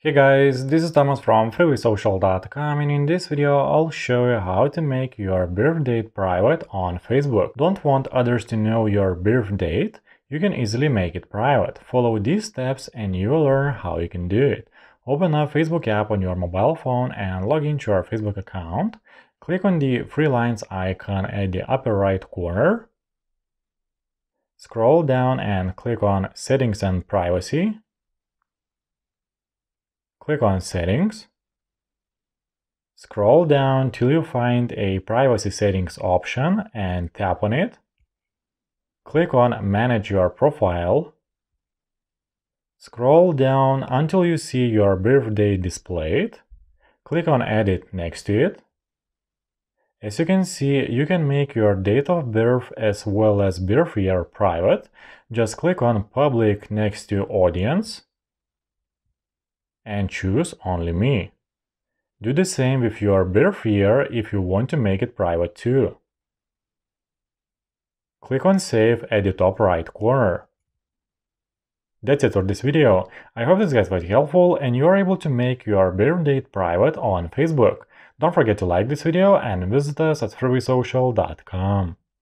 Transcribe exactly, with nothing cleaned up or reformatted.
Hey guys, this is Thomas from freeway social dot com, and in this video I'll show you how to make your birth date private on Facebook. Don't want others to know your birth date? You can easily make it private. Follow these steps and you will learn how you can do it. Open up Facebook app on your mobile phone and log into your Facebook account. Click on the three lines icon at the upper right corner. Scroll down and click on Settings and Privacy. Click on Settings. Scroll down till you find a Privacy Settings option and tap on it. Click on Manage your profile. Scroll down until you see your birthday displayed. Click on Edit next to it. As you can see, you can make your date of birth as well as birth year private. Just click on Public next to Audience and choose Only Me. Do the same with your birth year if you want to make it private too. Click on Save at the top right corner. That's it for this video. I hope this guide was helpful and you are able to make your birth date private on Facebook. Don't forget to like this video and visit us at freeway social dot com.